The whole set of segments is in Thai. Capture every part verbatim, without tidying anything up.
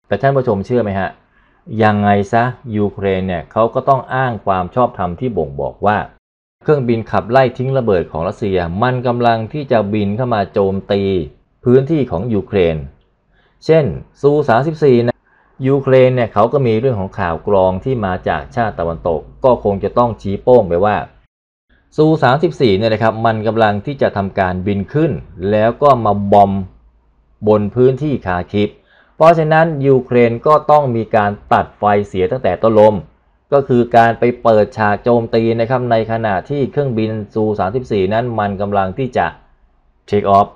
แต่ท่านผู้ชมเชื่อไหมฮะยังไงซะยูเครนเนี่ยเขาก็ต้องอ้างความชอบธรรมที่บ่งบอกว่าเครื่องบินขับไล่ทิ้งระเบิดของรัสเซียมันกำลังที่จะบินเข้ามาโจมตีพื้นที่ของยูเครนเช่นซูสามสิบสี่นะยูเครนเนี่ยเขาก็มีเรื่องของข่าวกรองที่มาจากชาติตะวันตกก็คงจะต้องชี้โป้งไปว่าซูสามสิบสี่เนี่ยนะครับมันกำลังที่จะทำการบินขึ้นแล้วก็มาบอมบนพื้นที่คาคิฟเพราะฉะนั้นยูเครนก็ต้องมีการตัดไฟเสียตั้งแต่ต้นลมก็คือการไปเปิดฉากโจมตีนะครับในขณะที่เครื่องบินซูสามสิบสี่นั้นมันกำลังที่จะเทคออฟ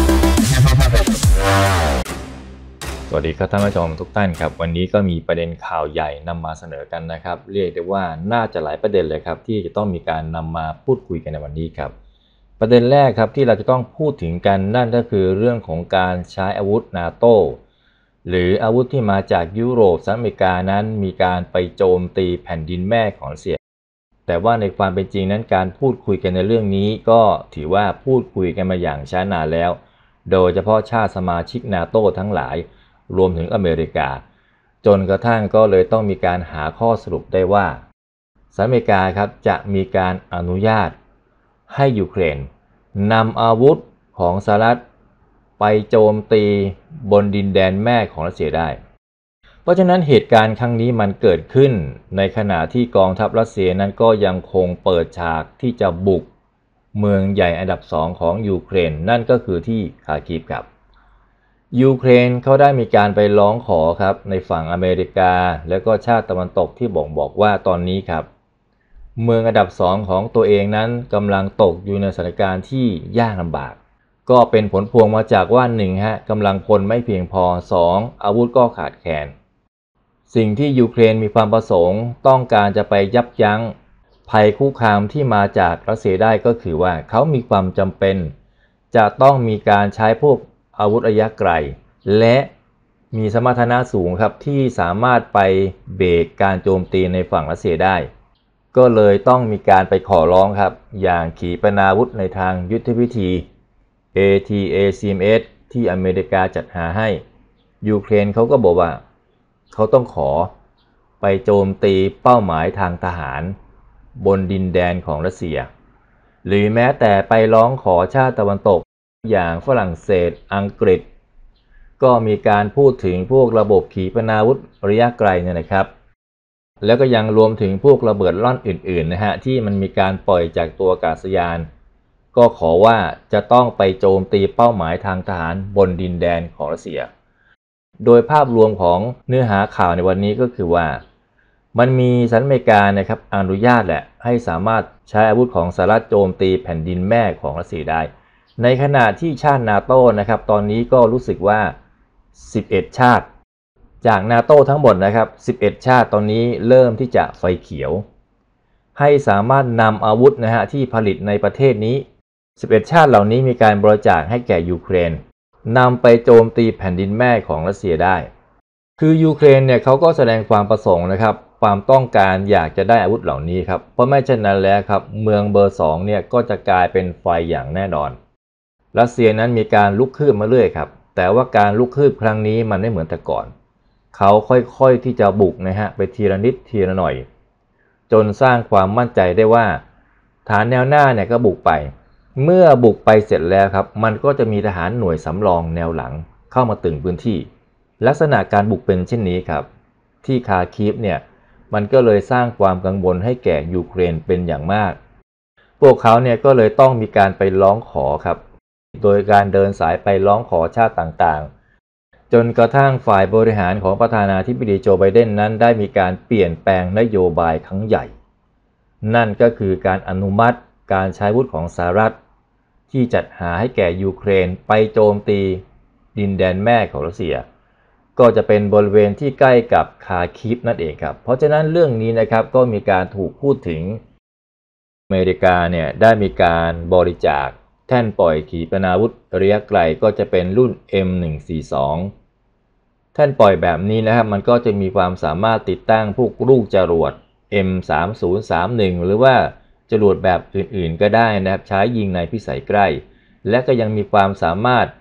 สวัสดีครับท่านผู้ชมทุกท่านครับวันนี้ก็มีประเด็นข่าวใหญ่นำมาเสนอกันนะครับเรียกได้ว่าน่าจะหลายประเด็นเลยครับที่จะต้องมีการนำมาพูดคุยกันในวันนี้ครับประเด็นแรกครับที่เราจะต้องพูดถึงกันนั่นก็คือเรื่องของการใช้อาวุธ NATO หรืออาวุธที่มาจากยุโรปสหรัฐอเมริกานั้นมีการไปโจมตีแผ่นดินแม่ของรัสเซียแต่ว่าในความเป็นจริงนั้นการพูดคุยกันในเรื่องนี้ก็ถือว่าพูดคุยกันมาอย่างช้านานแล้วโดยเฉพาะชาติสมาชิก NATO ทั้งหลายรวมถึงอเมริกาจนกระทั่งก็เลยต้องมีการหาข้อสรุปได้ว่าสหรัฐอเมริกาครับจะมีการอนุญาตให้ยูเครนนำอาวุธของสหรัฐไปโจมตีบนดินแดนแม่ของรัสเซียได้เพราะฉะนั้นเหตุการณ์ครั้งนี้มันเกิดขึ้นในขณะที่กองทัพรัสเซียนั้นก็ยังคงเปิดฉากที่จะบุกเมืองใหญ่อันดับสองของยูเครนนั่นก็คือที่คาคิฟครับยูเครนเขาได้มีการไปร้องขอครับในฝั่งอเมริกาและก็ชาติตะวันตกที่บ่งบอกว่าตอนนี้ครับเมืองอันดับสองของตัวเองนั้นกำลังตกอยู่ในสถานการณ์ที่ยากลำบากก็เป็นผลพวงมาจากว่าหนึ่งฮะกำลังพลไม่เพียงพอสองอาวุธก็ขาดแคลนสิ่งที่ยูเครนมีความประสงค์ต้องการจะไปยับยั้งภัยคุกคามที่มาจากรัสเซียได้ก็คือว่าเขามีความจำเป็นจะต้องมีการใช้พวกอาวุธระยะไกลและมีสมรรถนะสูงครับที่สามารถไปเบรกการโจมตีในฝั่งรัสเซียได้ก็เลยต้องมีการไปขอร้องครับอย่างขีปนาวุธในทางยุทธวิธี เอ ที เอ ซี เอ็ม เอส ที่อเมริกาจัดหาให้ยูเครนเขาก็บอกว่าเขาต้องขอไปโจมตีเป้าหมายทางทหารบนดินแดนของรัสเซียหรือแม้แต่ไปร้องขอชาติตะวันตกอย่างฝรั่งเศสอังกฤษก็มีการพูดถึงพวกระบบขีปนาวุธระยะไกลเนี่ยนะครับแล้วก็ยังรวมถึงพวกระเบิดล่อนอื่นๆนะฮะที่มันมีการปล่อยจากตัวอากาศยานก็ขอว่าจะต้องไปโจมตีเป้าหมายทางทหารบนดินแดนของรัสเซียโดยภาพรวมของเนื้อหาข่าวในวันนี้ก็คือว่ามันมีสหรัฐอเมริกานะครับอนุญาตแหละให้สามารถใช้อาวุธของสหรัฐโจมตีแผ่นดินแม่ของรัสเซียได้ในขณะที่ชาติ NATO นะครับตอนนี้ก็รู้สึกว่าสิบเอ็ดชาติจาก NATO ทั้งหมดนะครับสิบเอ็ดชาติตอนนี้เริ่มที่จะไฟเขียวให้สามารถนำอาวุธนะฮะที่ผลิตในประเทศนี้สิบเอ็ดชาติเหล่านี้มีการบริจาคให้แก่ยูเครนนำไปโจมตีแผ่นดินแม่ของรัสเซียได้คือยูเครนเนี่ยเขาก็แสดงความประสงค์นะครับความต้องการอยากจะได้อาวุธเหล่านี้ครับเพราะไม่เช่นนั้นแล้วครับเมืองเบอร์สองเนี่ยก็จะกลายเป็นไฟอย่างแน่นอนรัสเซียนั้นมีการลุกคืบมาเรื่อยครับแต่ว่าการลุกคืบครั้งนี้มันไม่เหมือนแต่ก่อนเขาค่อยๆที่จะบุกนะฮะไปทีละนิดทีละหน่อยจนสร้างความมั่นใจได้ว่าฐานแนวหน้าเนี่ยก็บุกไปเมื่อบุกไปเสร็จแล้วครับมันก็จะมีทหารหน่วยสำรองแนวหลังเข้ามาตึงพื้นที่ลักษณะการบุกเป็นเช่นนี้ครับที่คาคีฟเนี่ยมันก็เลยสร้างความกังวลให้แก่ยูเครนเป็นอย่างมากพวกเขาเนี่ยก็เลยต้องมีการไปร้องขอครับโดยการเดินสายไปร้องขอชาติต่างๆจนกระทั่งฝ่ายบริหารของประธานาธิบดีโจไบเดนนั้นได้มีการเปลี่ยนแปลงนโยบายครั้งใหญ่นั่นก็คือการอนุมัติการใช้อาวุธของสหรัฐที่จัดหาให้แก่ยูเครนไปโจมตีดินแดนแม่ของรัสเซียก็จะเป็นบริเวณที่ใกล้กับคาคิฟนั่นเองครับเพราะฉะนั้นเรื่องนี้นะครับก็มีการถูกพูดถึงอเมริกาเนี่ยได้มีการบริจาคแท่นปล่อยขีปนาวุธระยะไกลก็จะเป็นรุ่น เอ็ม หนึ่งสี่สอง แท่นปล่อยแบบนี้นะครับมันก็จะมีความสามารถติดตั้งพวกลูกจรวด เอ็ม สามศูนย์สามหนึ่ง หรือว่าจรวดแบบอื่นๆก็ได้นะครับใช้ยิงในพิสัยใกล้และก็ยังมีความสามารถ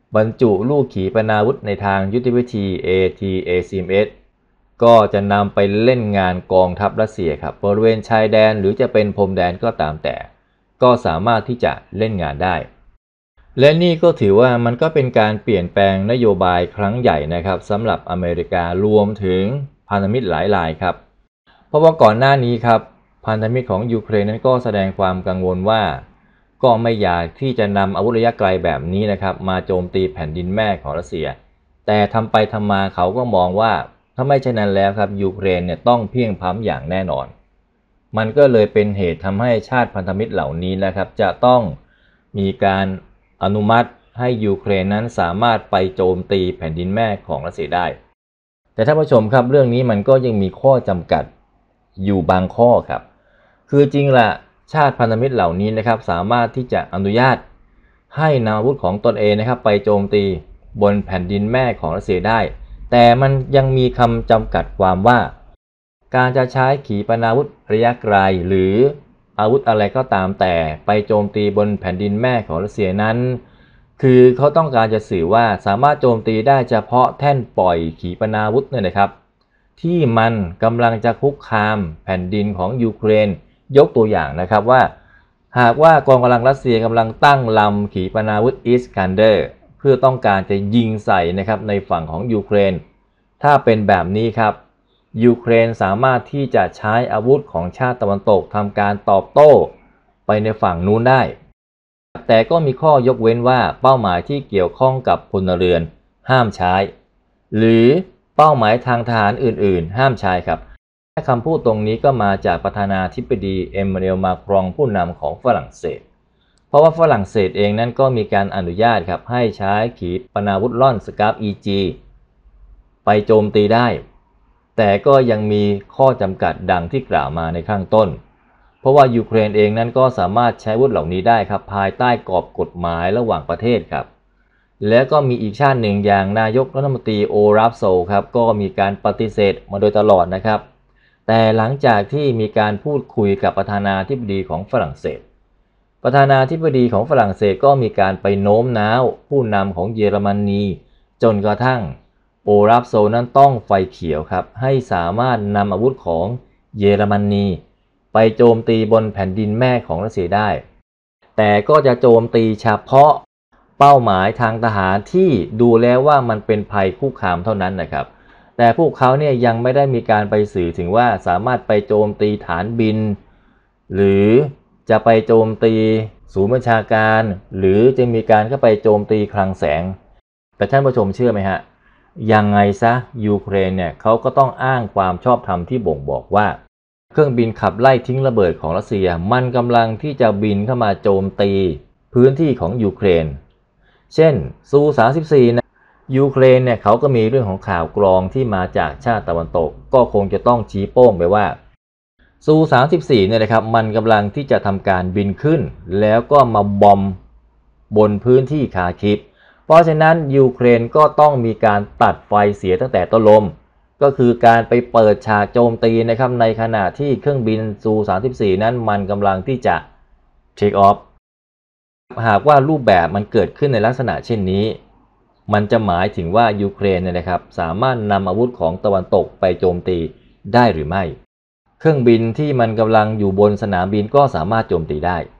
บรรจุลูกขีปนาวุธในทางยุทธวิธี เอ ที เอ ซี เอ็ม เอส ก็จะนำไปเล่นงานกองทัพรัสเซียครับบริเวณชายแดนหรือจะเป็นพรมแดนก็ตามแต่ก็สามารถที่จะเล่นงานได้และนี่ก็ถือว่ามันก็เป็นการเปลี่ยนแปลงนโยบายครั้งใหญ่นะครับสำหรับอเมริการวมถึงพันธมิตรหลายรายครับเพราะว่าก่อนหน้านี้ครับพันธมิตรของยูเครนนั้นก็แสดงความกังวลว่าก็ไม่อยากที่จะนำอาวุธระยะไกลแบบนี้นะครับมาโจมตีแผ่นดินแม่ของรัสเซียแต่ทำไปทำมาเขาก็มองว่าถ้าไม่เช่นนั้นแล้วครับยูเครนเนี่ยต้องเพียงพล้ำอย่างแน่นอนมันก็เลยเป็นเหตุทำให้ชาติพันธมิตรเหล่านี้นะครับจะต้องมีการอนุมัติให้ยูเครนนั้นสามารถไปโจมตีแผ่นดินแม่ของรัสเซียได้แต่ท่านผู้ชมครับเรื่องนี้มันก็ยังมีข้อจำกัดอยู่บางข้อครับคือจริงละชาติพันธมิตรเหล่านี้นะครับสามารถที่จะอนุญาตให้นำอาวุธของตนเองนะครับไปโจมตีบนแผ่นดินแม่ของรัสเซียได้แต่มันยังมีคำจำกัดความว่าการจะใช้ขีปนาวุธระยะไกลหรืออาวุธอะไรก็ตามแต่ไปโจมตีบนแผ่นดินแม่ของรัสเซียนั้นคือเขาต้องการจะสื่อว่าสามารถโจมตีได้เฉพาะแท่นปล่อยขีปนาวุธเนี่ยนะครับที่มันกำลังจะคุกคามแผ่นดินของยูเครนยกตัวอย่างนะครับว่าหากว่ากองกำลังรัสเซียกำลังตั้งลำขีปนาวุธอิสกันเดอร์เพื่อต้องการจะยิงใส่นะครับในฝั่งของยูเครนถ้าเป็นแบบนี้ครับยูเครนสามารถที่จะใช้อาวุธของชาติตะวันตกทำการตอบโต้ไปในฝั่งนู้นได้แต่ก็มีข้อยกเว้นว่าเป้าหมายที่เกี่ยวข้องกับพลเรือนห้ามใช้หรือเป้าหมายทางทหารอื่นๆห้ามใช้ครับคำพูดตรงนี้ก็มาจากประธานาธิบดีเอ็มมานูเอล มาครองผู้นำของฝรั่งเศสเพราะว่าฝรั่งเศสเองนั้นก็มีการอนุญาตครับให้ใช้ขีปนาวุธล่อนสกาฟ อี จี ไปโจมตีได้แต่ก็ยังมีข้อจำกัดดังที่กล่าวมาในข้างต้นเพราะว่ายูเครนเองนั้นก็สามารถใช้อาวุธเหล่านี้ได้ครับภายใต้กรอบกฎหมายระหว่างประเทศครับแล้วก็มีอีกชาติหนึ่งอย่างนายกรัฐมนตรีโอลาฟโซลครับก็มีการปฏิเสธมาโดยตลอดนะครับแต่หลังจากที่มีการพูดคุยกับประธานาธิบดีของฝรั่งเศสประธานาธิบดีของฝรั่งเศสก็มีการไปโน้มน้าวผู้นำของเยอรมนีจนกระทั่งโอลาฟโซลนั้นต้องไฟเขียวครับให้สามารถนำอาวุธของเยอรมนีไปโจมตีบนแผ่นดินแม่ของรัสเซียได้แต่ก็จะโจมตีเฉพาะเป้าหมายทางทหารที่ดูแล้วว่ามันเป็นภัยคุกคามเท่านั้นนะครับแต่พวกเขาเนี่ยยังไม่ได้มีการไปสื่อถึงว่าสามารถไปโจมตีฐานบินหรือจะไปโจมตีศูนย์บัญชาการหรือจะมีการเข้าไปโจมตีคลังแสงแต่ท่านผู้ชมเชื่อไหมฮะยังไงซะยูเครนเนี่ยเขาก็ต้องอ้างความชอบธรรมที่บ่งบอกว่าเครื่องบินขับไล่ทิ้งระเบิดของรัสเซียมันกำลังที่จะบินเข้ามาโจมตีพื้นที่ของยูเครนเช่นซู สามสิบสี่นะยูเครนเนี่ยเขาก็มีเรื่องของข่าวกรองที่มาจากชาติตะวันตกก็คงจะต้องชี้โป้งไปว่าซู สามสิบสี่เนี่ยนะครับมันกำลังที่จะทำการบินขึ้นแล้วก็มาบอมบนพื้นที่คาคิฟเพราะฉะนั้นยูเครนก็ต้องมีการตัดไฟเสียตั้งแต่ต้นลมก็คือการไปเปิดฉากโจมตีนะครับในขณะที่เครื่องบินซู สามสิบสี่นั้นมันกำลังที่จะ take off หากว่ารูปแบบมันเกิดขึ้นในลักษณะเช่นนี้มันจะหมายถึงว่ายูเครนเนี่ยนะครับสามารถนำอาวุธของตะวันตกไปโจมตีได้หรือไม่เครื่องบินที่มันกำลังอยู่บนสนามบินก็สามารถโจมตีได้